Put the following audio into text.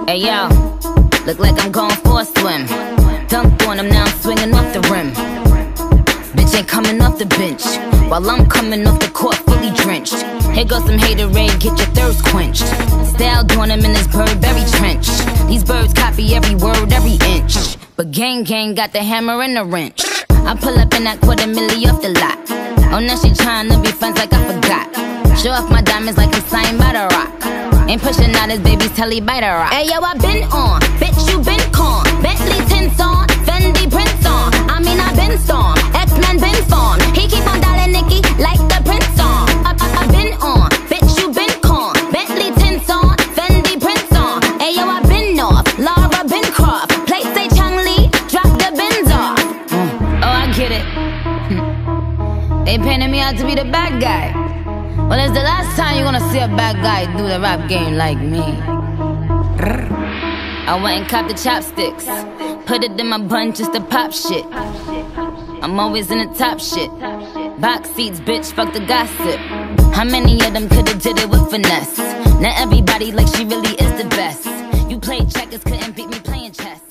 Hey yo, look like I'm going for a swim. Dunked on him, now I'm swinging off the rim. Bitch ain't coming off the bench, while I'm coming off the court fully drenched. Here goes some haterade, get your thirst quenched. Style doing him in this Burberry trench. These birds copy every word, every inch. But gang got the hammer and the wrench. I pull up in that $250,000 off the lot. Oh, now she tryna be friends like I forgot. Show off my diamonds like I'm signed by The Rock. Ain't pushing out his baby's telly by The Rock. Hey yo, I been on, bitch you been con. Bentley tints on, Fendi prints on. I mean I been storm, X-Men been formed. He keep on dialing Nicki like the Prince song. I been on, bitch you been con. Bentley tints on, Fendi prints on. Hey yo, I been off, Laura been Croft. Play say Chung Lee, drop the bins off. Oh, I get it. They painted me out to be the bad guy. Well, it's the last time you're gonna see a bad guy do the rap game like me. I went and copped the chopsticks, put it in my bun just to pop shit. I'm always in the top shit. Box seats, bitch, fuck the gossip. How many of them could've did it with finesse? Not everybody like she really is the best. You played checkers, couldn't beat me playing chess.